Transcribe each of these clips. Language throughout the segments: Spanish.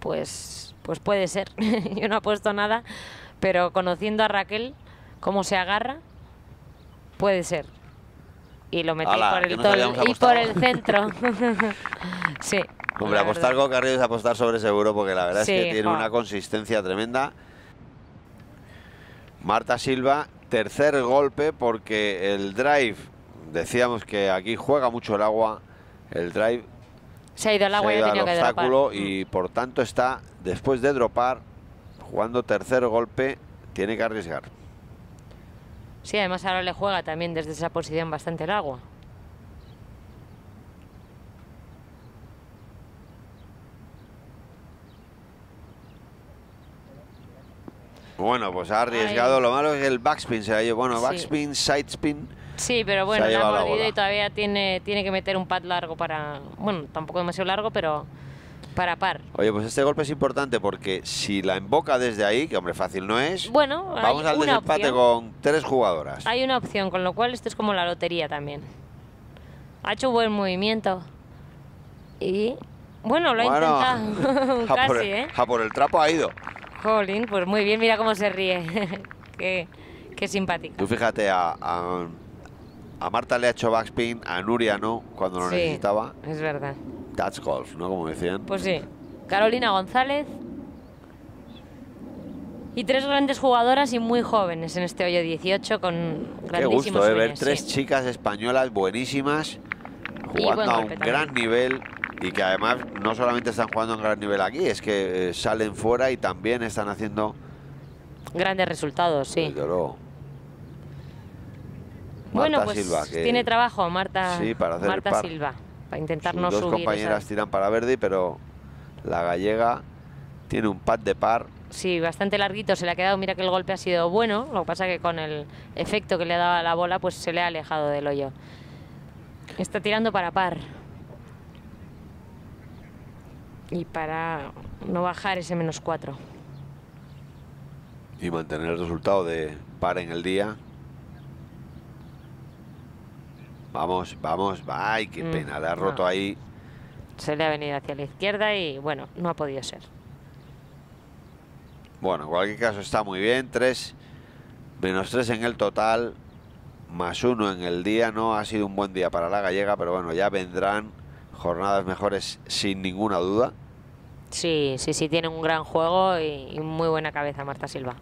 pues puede ser. Yo no apuesto nada, pero conociendo a Raquel, cómo se agarra, puede ser. Y lo metí ¡Hala! por Que el, nos habíamos y apostado. por el centro. Sí. Hombre, la apostar verdad. con Carrillo es apostar sobre seguro, porque la verdad Sí, es que tiene jo. una consistencia tremenda. Marta Silva, tercer golpe, porque el drive, decíamos que aquí juega mucho el agua, el drive Se ha ido al se agua ha y ha ido al tenido que dropar. obstáculo y por tanto está, después de dropar, jugando tercer golpe, tiene que arriesgar. Sí, además ahora le juega también desde esa posición bastante el agua. Bueno, pues ha arriesgado. Ay. Lo malo es que el backspin se la lleva. Bueno, Sí. backspin, sidespin. Sí, pero Se bueno, ha le ha llevado la mordido bola. y todavía tiene que meter un pad largo para... Bueno, tampoco demasiado largo, pero para par. Oye, pues este golpe es importante porque si la emboca desde ahí, que hombre, fácil no es, Bueno, vamos hay al una desempate opción. con 3 jugadoras. Hay una opción, con lo cual esto es como la lotería también. Ha hecho buen movimiento. Y... Bueno, lo ha intentado. Casi, ¿eh? A por el trapo ha ido. Jolín, pues muy bien, mira cómo se ríe. Qué simpática. Tú fíjate, a Marta le ha hecho backspin, a Nuria no, cuando lo Sí, necesitaba. es verdad. Touch golf, ¿no? Como decían. Pues sí. Carolina González. Y 3 grandes jugadoras y muy jóvenes en este hoyo 18 con Qué grandísimos gusto, ver sueños, 3 sí. chicas españolas buenísimas, Y jugando buen a un golpe también. gran nivel. Y que además no solamente están jugando a un gran nivel aquí, es que salen fuera y también están haciendo... Grandes resultados, sí. Desde luego. Bueno, Marta pues Silva, que tiene trabajo Marta, sí, para hacer el Marta par. Silva, para intentar sus no dos subir. compañeras esa- tiran para Verdi, pero la gallega tiene un pad de par. Sí, bastante larguito se le ha quedado. Mira que el golpe ha sido bueno. Lo que pasa que con el efecto que le ha dado a la bola, pues se le ha alejado del hoyo. Está tirando para par. Y para no bajar ese -4. Y mantener el resultado de par en el día. Vamos, vamos, ay, qué pena, le ha roto no. ahí. Se le ha venido hacia la izquierda y bueno, no ha podido ser. Bueno, en cualquier caso está muy bien, -3 en el total, +1 en el día. No ha sido un buen día para la gallega, pero bueno, ya vendrán jornadas mejores sin ninguna duda. Sí, sí, sí, tiene un gran juego y muy buena cabeza Marta Silva.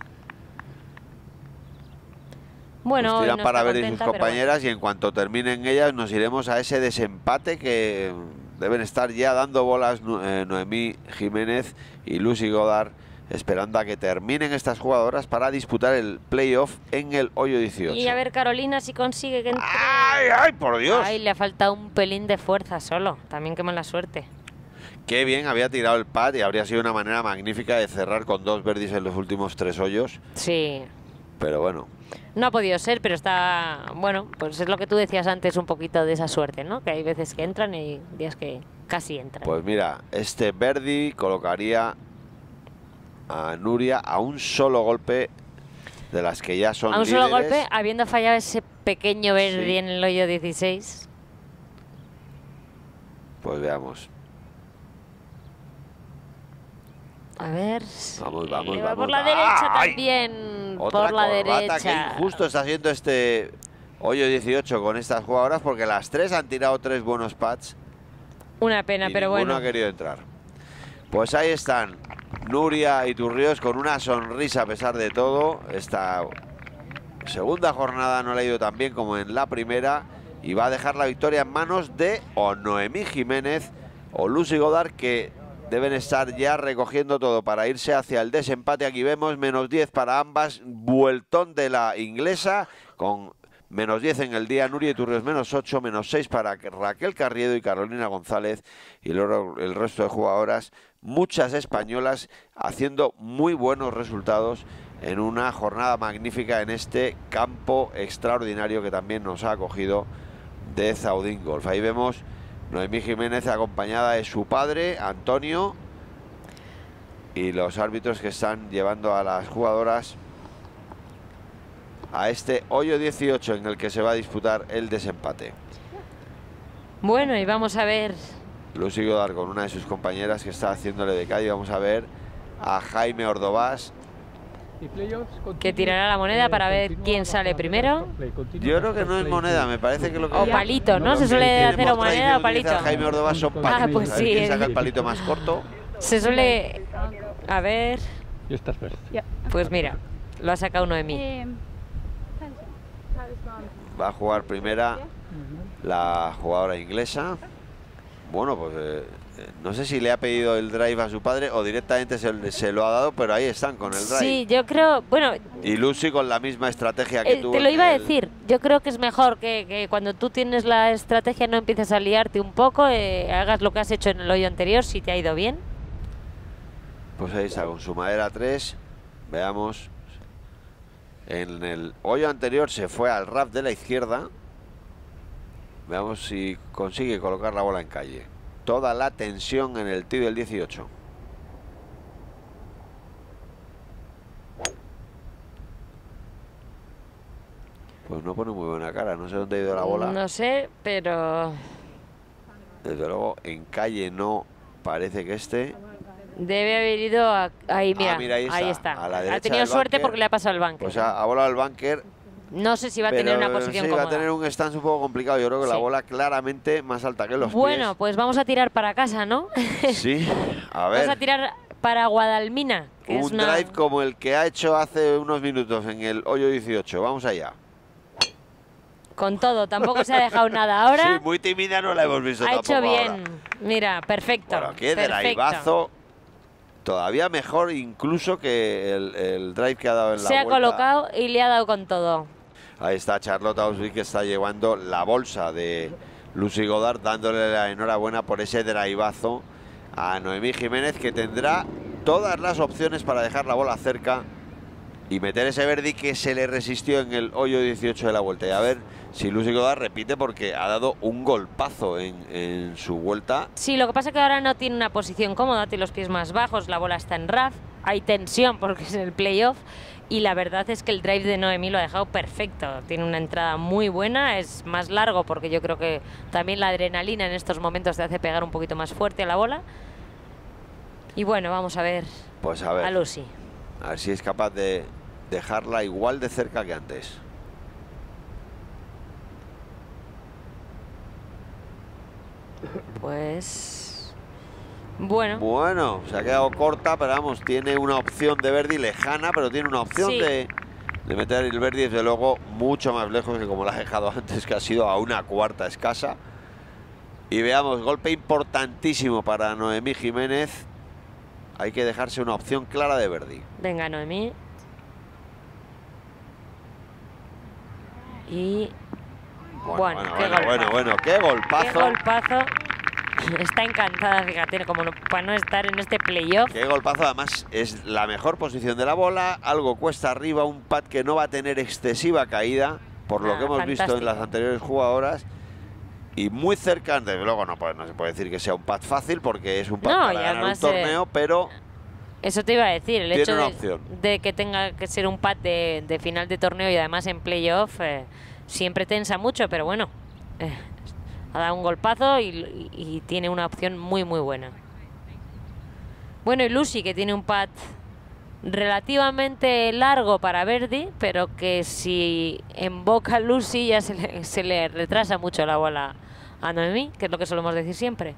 Bueno, Pues hoy tiran no para está ver y sus contenta, pero compañeras y en cuanto terminen ellas nos iremos a ese desempate que deben estar ya dando bolas Noemí Jiménez y Lucy Godard, esperando a que terminen estas jugadoras para disputar el playoff en el hoyo 18. Y a ver Carolina si consigue que entre. ¡Ay, ay, por Dios! Ay, le ha faltado un pelín de fuerza solo. También qué mala suerte. Qué bien había tirado el pad y habría sido una manera magnífica de cerrar con 2 verdes en los últimos 3 hoyos. Sí. Pero bueno, No ha podido ser, pero está... Bueno, pues es lo que tú decías antes, un poquito de esa suerte, ¿no? Que hay veces que entran y días que casi entran. pues mira, este Verdi colocaría a Nuria a un solo golpe de las que ya son A un solo líderes. golpe, habiendo fallado ese pequeño verde Sí. en el hoyo 16. Pues veamos. A ver... Vamos, vamos, va vamos. por la derecha ¡Ay! también. Otra Por la corbata, derecha. que injusto está siendo este hoyo 18 con estas jugadoras, porque las 3 han tirado 3 buenos pads Una pena, y pero ninguno bueno. ha querido entrar. Pues ahí están Nuria y Turrios con una sonrisa a pesar de todo. Esta segunda jornada no le ha ido tan bien como en la primera y va a dejar la victoria en manos de o Noemí Jiménez o Lucy Godard, que deben estar ya recogiendo todo para irse hacia el desempate. Aquí vemos -10 para ambas, vueltón de la inglesa con -10 en el día. Nuria Iturrios -8, -6 para Raquel Carriedo y Carolina González, y luego el resto de jugadoras, muchas españolas haciendo muy buenos resultados en una jornada magnífica en este campo extraordinario que también nos ha acogido de Zaudín Golf. Ahí vemos Noemí Jiménez acompañada de su padre, Antonio, y los árbitros que están llevando a las jugadoras a este hoyo 18 en el que se va a disputar el desempate. Bueno, y vamos a ver Lucy Godard con una de sus compañeras que está haciéndole de calle. Vamos a ver a Jaime Ordovás. Que tirará la moneda para ver quién sale primero. Yo creo que no es moneda, me parece que lo que... O palito, ¿no? Se suele hacer o moneda o palito. Jaime Ordovás son palitos. Ah, pues A ver sí. quién saca el palito más corto. Se suele... A ver... Pues mira, lo ha sacado Noemí. Va a jugar primera la jugadora inglesa. Bueno, pues no sé si le ha pedido el drive a su padre o directamente se lo ha dado, pero ahí están con el drive. Sí, yo creo... Bueno... Y Lucy con la misma estrategia que tuvo. Te lo iba a decir. Yo creo que es mejor que cuando tú tienes la estrategia no empieces a liarte un poco, hagas lo que has hecho en el hoyo anterior, si te ha ido bien. Pues ahí está, con su madera 3. Veamos. En el hoyo anterior se fue al RAF de la izquierda. Veamos si consigue colocar la bola en calle. Toda la tensión en el tee del 18. Pues no pone muy buena cara, no sé dónde ha ido la bola. No sé, pero... Desde luego, en calle no parece que esté. Debe haber ido ahí, mira, mira, ahí está. a la Ha derecha tenido del suerte búnker. porque le ha pasado el bunker. Pues ha volado el bunker. No sé si va a tener una posición sí, cómoda. va a tener un stance un poco complicado. Yo creo que la Sí. bola claramente más alta que los Bueno, pues vamos a tirar para casa, ¿no? pies. Sí, a ver. Vamos a tirar para Guadalmina, que es Un una... drive como el que ha hecho hace unos minutos en el hoyo 18. Vamos allá. Con todo, tampoco se ha dejado nada ahora. Sí, muy tímida no la hemos visto Ha tampoco hecho bien. ahora. Mira, perfecto. Bueno, qué perfecto. driveazo. Todavía mejor incluso que el drive que ha dado en la Se ha vuelta. colocado y le ha dado con todo. Ahí está Charlotte Ausby, que está llevando la bolsa de Lucy Godard, dándole la enhorabuena por ese driveazo a Noemí Jiménez, que tendrá todas las opciones para dejar la bola cerca y meter ese birdie que se le resistió en el hoyo 18 de la vuelta. Y a ver si Lucy Godard repite, porque ha dado un golpazo en su vuelta. Sí, lo que pasa es que ahora no tiene una posición cómoda, tiene los pies más bajos, la bola está en RAF, hay tensión porque es el playoff y la verdad es que el drive de Noemí lo ha dejado perfecto. Tiene una entrada muy buena, es más largo porque yo creo que también la adrenalina en estos momentos te hace pegar un poquito más fuerte a la bola. Y bueno, vamos a ver, Pues a ver, a Lucy. a ver si es capaz de dejarla igual de cerca que antes. Pues... Bueno, Bueno, se ha quedado corta, pero vamos, tiene una opción de birdie lejana, pero tiene una opción Sí. de meter el birdie, desde luego, mucho más lejos que como la ha dejado antes, que ha sido a una cuarta escasa. Y veamos, golpe importantísimo para Noemí Jiménez. Hay que dejarse una opción clara de birdie. venga Noemí. Y... Bueno, qué golpazo. qué golpazo. ¡Qué golpazo! Está encantada, fíjate, como para no estar en este playoff. Qué golpazo, además es la mejor posición de la bola, algo cuesta arriba, un pad que no va a tener excesiva caída, por lo que hemos visto en fantástico. las anteriores jugadoras. Y muy cerca, desde luego no se puede decir que sea un pad fácil, porque es un pad No, para y ganar un además, torneo, pero Eso te iba a decir, el Tiene hecho una opción. de que tenga que ser un pad de final de torneo y además en playoff siempre tensa mucho, pero bueno, ha dado un golpazo y tiene una opción muy muy buena. Bueno, y Lucy, que tiene un pad relativamente largo para birdie, pero que si emboca Lucy ya se le retrasa mucho la bola a Noemí, que es lo que solemos decir siempre.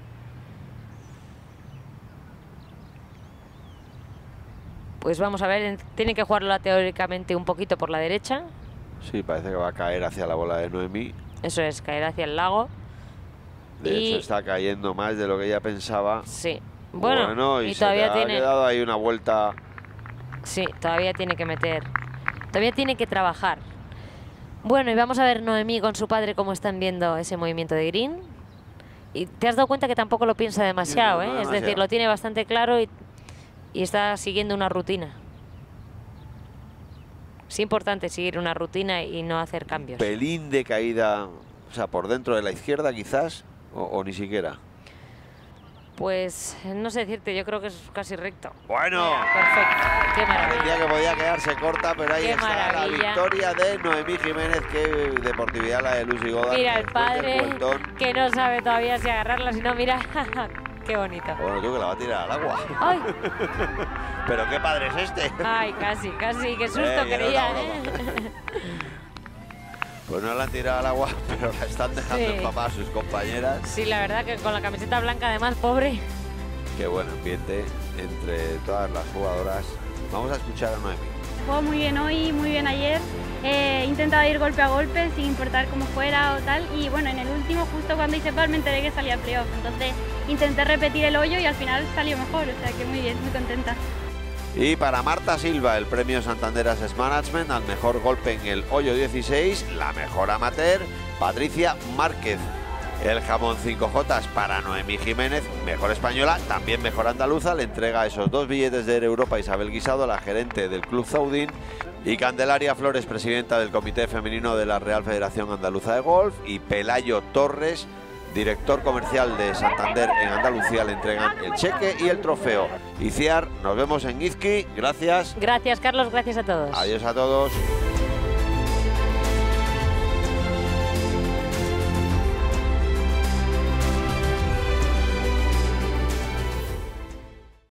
Pues vamos a ver, tiene que jugarla teóricamente un poquito por la derecha. sí, parece que va a caer hacia la bola de Noemí. Eso es, caer hacia el lago. De hecho, está cayendo más de lo que ella pensaba. Sí. Bueno, y y se todavía le ha tiene... quedado ahí una vuelta. Sí, todavía tiene que meter. Todavía tiene que trabajar. Bueno, y vamos a ver Noemí con su padre cómo están viendo ese movimiento de green. Y te has dado cuenta que tampoco lo piensa demasiado, Sí, no, ¿eh? no Es decir, demasiado. lo tiene bastante claro y está siguiendo una rutina. Es importante seguir una rutina y no hacer cambios. Pelín de caída, o sea, por dentro de la izquierda quizás, o ni siquiera. Pues no sé decirte, yo creo que es casi recto. Bueno, Perfecto, qué maravilla. parecía que podía quedarse corta, pero ahí Qué está maravilla. la victoria de Noemí Jiménez. Qué deportividad la de Lucy Goddard. Mira el después del padre vueltón. que no sabe todavía si agarrarla, si no, mira, qué bonito. Bueno, tú que la va a tirar al agua. ¡Ay! Pero qué padre es este. Ay, casi, qué susto que no creía, es ¿eh? Pues no la han tirado al agua, pero la están dejando Sí. empapar a sus compañeras. Sí, la verdad que con la camiseta blanca, además, pobre. Qué buen ambiente entre todas las jugadoras. Vamos a escuchar a Noemí. Jugó muy bien hoy, muy bien ayer. He intentado ir golpe a golpe sin importar cómo fuera o tal. Y bueno, en el último, justo cuando hice par, me enteré que salía playoff. Entonces intenté repetir el hoyo y al final salió mejor. O sea que muy bien, muy contenta. Y para Marta Silva, el premio Santander Asset Management al mejor golpe en el hoyo 16, la mejor amateur, Patricia Márquez. El jamón 5J para Noemí Jiménez, mejor española, también mejor andaluza. Le entrega esos 2 billetes de Europa Isabel Guisado, la gerente del Club Zaudín. Y Candelaria Flores, presidenta del Comité Femenino de la Real Federación Andaluza de Golf. Y Pelayo Torres, director comercial de Santander en Andalucía, le entregan el cheque y el trofeo. Iciar, nos vemos en Izqui. Gracias. Gracias, Carlos, gracias a todos. Adiós a todos.